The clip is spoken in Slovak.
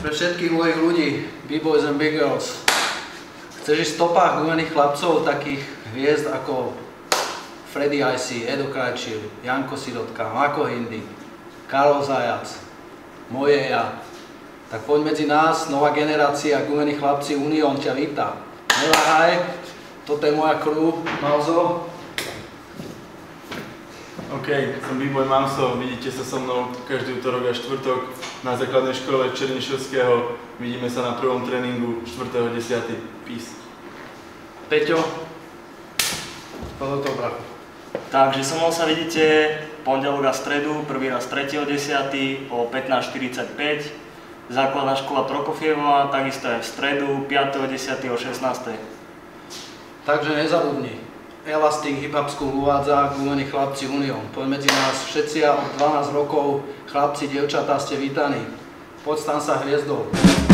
Pre všetkých mojich ľudí, B-boys and big girls, chceš ísť v stopách gumených chlapcov, takých hviezd ako Freddy Icy, Edo Krajčil, Janko Sirotka, Mako Hindy, Karol Zajac, moje ja. Tak poď medzi nás, nová generácia gumených chlapci, Unión ťa víta. Neváhaj, toto je moja crew, Malzo. OK, som B-boy Mamso, vidíte sa so mnou každý utorok a štvrtok na základnej škole Černišovského. Vidíme sa na prvom tréningu 4.10. Peace. Peťo, pozor to, brachu. Takže so mnou sa vidíte pondelok a stredu, prvý raz 3.10. o 15.45. Základná škola Prokofievova, takisto aj v stredu 5.10. o 16.00. Takže nezabudni. Elastic Hip Hop School uvádza gumení chlapci Unión. Poď medzi nás všetci a od 12 rokov, chlapci, dievčatá ste vítaní. Poď stan sa hviezdou.